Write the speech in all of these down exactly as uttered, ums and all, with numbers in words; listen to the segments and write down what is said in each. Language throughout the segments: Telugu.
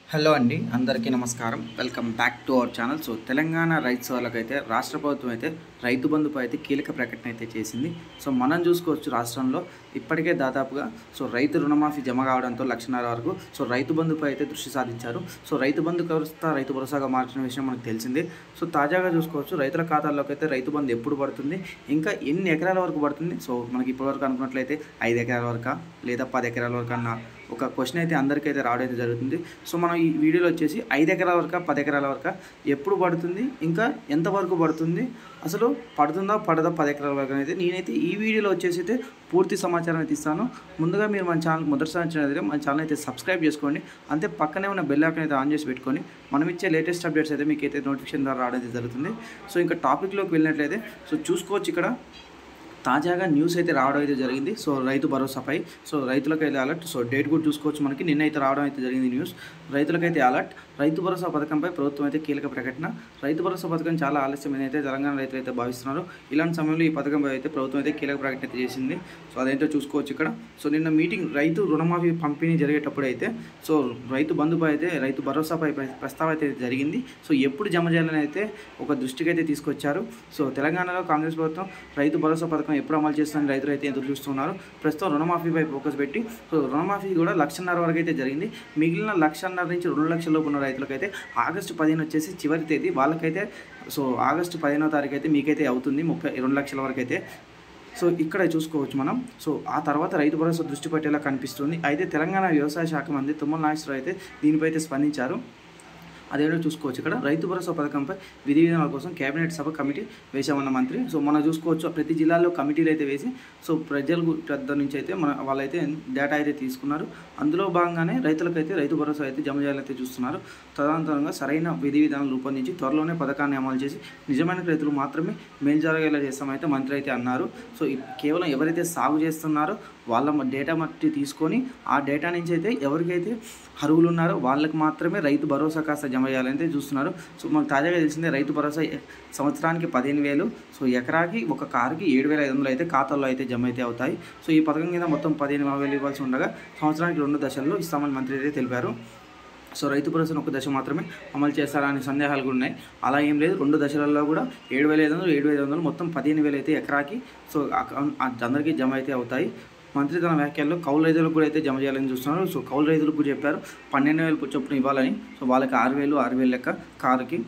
హలో అండి, అందరికీ నమస్కారం. Welcome back to our channel. So Telangana రైట్స్ వాళ్ళకైతే రాష్ట్ర ప్రభుత్వం అయితే రైతు బంధుపై అయితే కీలక ప్రకటన అయితే చేసింది. సో మనం చూసుకోవచ్చు, రాష్ట్రంలో ఇప్పటికే దాదాపుగా సో రైతు రుణమాఫీ జమ కావడంతో లక్షన్నర వరకు సో రైతు బంధుపై అయితే దృష్టి సాధించారు. సో రైతు బంధు వ్యవస్థ రైతు భరోసాగా మార్చిన విషయం మనకు తెలిసిందే. సో తాజాగా చూసుకోవచ్చు, రైతుల ఖాతాల్లోకి అయితే రైతు బంధు ఎప్పుడు పడుతుంది, ఇంకా ఎన్ని ఎకరాల వరకు పడుతుంది. సో మనకి ఇప్పటివరకు అనుకున్నట్లయితే ఐదు ఎకరాల వరకు లేదా పది ఎకరాల వరకు అన్న ఒక క్వశ్చన్ అయితే అందరికైతే రావడం అయితే జరుగుతుంది. సో మనం ఈ వీడియోలో వచ్చేసి ఐదు ఎకరాల వరకు పది ఎకరాల వరకు ఎప్పుడు పడుతుంది, ఇంకా ఎంతవరకు పడుతుంది, అసలు పడుతుందా పడదా పది ఎకరాల వరకు అనేది నేనైతే ఈ వీడియోలో వచ్చేసి అయితే పూర్తి సమాచారం అయితే ఇస్తాను. ముందుగా మీరు మన ఛానల్ మొదటిసారి వచ్చినట్లయితే మన ఛానల్ అయితే సబ్స్క్రైబ్ చేసుకోండి. అంతే పక్కనే ఉన్న బెల్ ఐకాన్ అయితే ఆన్ చేసి పెట్టుకొని మనం ఇచ్చే లేటెస్ట్ అప్డేట్స్ అయితే మీకు అయితే నోటిఫికేషన్ ద్వారా రావడం అయితే జరుగుతుంది. సో ఇంకా టాపిక్లోకి వెళ్ళినట్లయితే సో చూసుకోవచ్చు, ఇక్కడ తాజాగా న్యూస్ అయితే రావడం అయితే జరిగింది. సో రైతు భరోసాపై సో రైతులకైతే అలర్ట్. సో డేట్ కూడా చూసుకోవచ్చు, మనకి నిన్న అయితే రావడం అయితే జరిగింది న్యూస్. రైతులకైతే అలర్ట్. రైతు భరోసా పథకంపై ప్రభుత్వం అయితే కీలక ప్రకటన. రైతు భరోసా పథకం చాలా ఆలస్యమైన అయితే తెలంగాణ రైతులు అయితే భావిస్తున్నారు. ఇలాంటి సమయంలో ఈ పథకంపై అయితే ప్రభుత్వం అయితే కీలక ప్రకటన అయితే చేసింది. సో అదేంటో చూసుకోవచ్చు ఇక్కడ. సో నిన్న మీటింగ్ రైతు రుణమాఫీ పంపిణీ జరిగేటప్పుడు అయితే సో రైతు బంధుపై అయితే రైతు భరోసాపై ప్రస్తావన అయితే జరిగింది. సో ఎప్పుడు జమ చేయాలని అయితే ఒక దృష్టికి అయితే తీసుకొచ్చారు. సో తెలంగాణలో కాంగ్రెస్ ప్రభుత్వం రైతు భరోసా పథకం ఎప్పుడు అమలు చేస్తుందని రైతులు అయితే ఎదురు చూస్తున్నారు. ప్రస్తుతం రుణమాఫీపై ఫోకస్ పెట్టి సో రుణమాఫీ కూడా లక్షన్నర వరకు అయితే జరిగింది. మిగిలిన లక్షన్నర నుంచి రెండు లక్షల లోపు ఉన్న రైతులకైతే ఆగస్టు పదిహేను వచ్చేసి చివరి తేదీ. వాళ్ళకైతే సో ఆగస్టు పదిహేనో తారీఖు అయితే మీకైతే అవుతుంది ముప్పై రెండు లక్షల వరకు అయితే. సో ఇక్కడ చూసుకోవచ్చు మనం. సో ఆ తర్వాత రైతు భరోసా దృష్టి పెట్టేలా కనిపిస్తుంది. అయితే తెలంగాణ వ్యవసాయ శాఖ మంత్రి తుమ్మల నాగేశ్వరరావు అయితే దీనిపై అయితే స్పందించారు. అదేంటో చూసుకోవచ్చు ఇక్కడ. రైతు భరోసా పథకంపై విధి విధానాల కోసం కేబినెట్ సభ కమిటీ వేసామన్న మంత్రి. సో మనం చూసుకోవచ్చు, ప్రతి జిల్లాలో కమిటీలు అయితే వేసి సో ప్రజల పెద్ద నుంచి అయితే మన వాళ్ళైతే డేటా అయితే తీసుకున్నారు. అందులో భాగంగానే రైతులకైతే రైతు భరోసా అయితే జమ చేయాలైతే చూస్తున్నారు. తదనంతరంగా సరైన విధి విధానాలు రూపొందించి త్వరలోనే పథకాన్ని అమలు చేసి నిజమైన రైతులు మాత్రమే మేలు జరగేలా చేస్తామైతే మంత్రి అయితే అన్నారు. సో కేవలం ఎవరైతే సాగు చేస్తున్నారో వాళ్ళ డేటా మట్టి తీసుకొని ఆ డేటా నుంచి అయితే ఎవరికైతే అర్హులు ఉన్నారో వాళ్ళకి మాత్రమే రైతు భరోసా కాస్త జమ చేయాలని చూస్తున్నారు. సో మనకు తాజాగా తెలిసిందే, రైతు భరోసా సంవత్సరానికి పదిహేను వేలు సో ఎకరాకి ఒక కారుకి ఏడు వేల ఐదు వందలు అయితే ఖాతాల్లో అయితే జమ అయితే అవుతాయి. సో ఈ పథకం కింద మొత్తం పదిహేను వేలు ఇవ్వాల్సి ఉండగా సంవత్సరానికి రెండు దశల్లో ఇస్తామని మంత్రి అయితే తెలిపారు. సో రైతు భరోసాను ఒక దశ మాత్రమే అమలు చేస్తారా అనే సందేహాలు కూడా ఉన్నాయి. అలా ఏం లేదు, రెండు దశలలో కూడా ఏడు వేల ఐదు వందలు ఏడు వేల ఐదు వందలు మొత్తం పదిహేను వేలు అయితే ఎకరాకి సో అందరికీ జమ అయితే అవుతాయి. మంత్రి తన వ్యాఖ్యల్లో కౌలు రైతులకు కూడా అయితే జమ చేయాలని చూస్తున్నారు. సో కౌలు రైతులకు కూడా చెప్పారు పన్నెండు వేలు చొప్పున ఇవ్వాలని. సో వాళ్ళకి ఆరు వేలు ఆరు వేలు లెక్క కారుకి.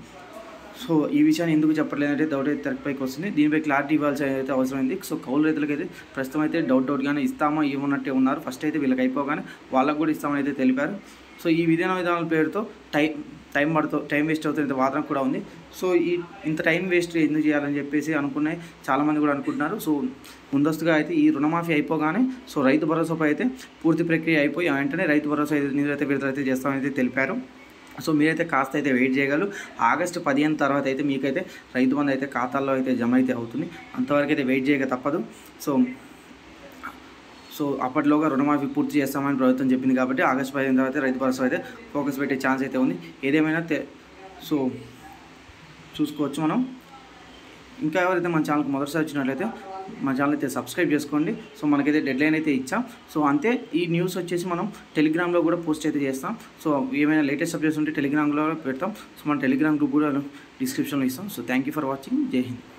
సో ఈ విషయాన్ని ఎందుకు చెప్పట్లేదంటే డౌట్ అయితే తెరపైకి వస్తుంది. దీనిపై క్లారిటీ ఇవ్వాల్సి అయితే అవసరమైంది. సో కౌలు రైతులకు అయితే ప్రస్తుతం అయితే డౌట్ డౌట్గానే ఇస్తామో ఇవ్వనట్టే ఉన్నారు. ఫస్ట్ అయితే వీళ్ళకి అయిపోగానే వాళ్ళకు కూడా ఇస్తామని అయితే తెలిపారు. సో ఈ విధాన విధానాల పేరుతో టైం టైం పడుతూ టైం వేస్ట్ అవుతుంది వాదన కూడా ఉంది. సో ఈ ఇంత టైం వేస్ట్ ఎందుకు చేయాలని చెప్పేసి అనుకునే చాలామంది కూడా అనుకుంటున్నారు. సో ముందస్తుగా అయితే ఈ రుణమాఫీ అయిపోగానే సో రైతు భరోసాపై అయితే పూర్తి ప్రక్రియ అయిపోయి వెంటనే రైతు భరోసా నిధులు అయితే విడుదల అయితే చేస్తామని తెలిపారు. సో మీరైతే కాస్త అయితే వెయిట్ చేయగలరు. ఆగస్టు పదిహేను తర్వాత అయితే మీకైతే రైతు బంధు అయితే ఖాతాల్లో అయితే జమ అయితే అవుతుంది. అంతవరకు అయితే వెయిట్ చేయక తప్పదు. సో సో అప్పట్లోగా రుణమాఫీ పూర్తి చేస్తామని ప్రభుత్వం చెప్పింది కాబట్టి ఆగస్టు పదిహేను తర్వాత రైతు భరోసా అయితే ఫోకస్ పెట్టే ఛాన్స్ అయితే ఉంది. ఏదేమైనా తె సో చూసుకోవచ్చు మనం. ఇంకా ఎవరైతే మన ఛానల్కి మొదటిసారి వచ్చినట్లయితే మన ఛానల్ అయితే సబ్స్క్రైబ్ చేసుకోండి. సో మనకైతే డెడ్లైన్ అయితే ఇచ్చాం. సో అంతే, ఈ న్యూస్ వచ్చేసి మనం టెలిగ్రామ్లో కూడా పోస్ట్ అయితే చేస్తాం. సో ఏమైనా లేటెస్ట్ అప్డేట్స్ ఉంటే టెలిగ్రామ్లో పెడతాం. సో మన టెలిగ్రామ్ గ్రూప్ కూడా డిస్క్రిప్షన్లో ఇస్తాం. So thank you for watching. జై హింద్.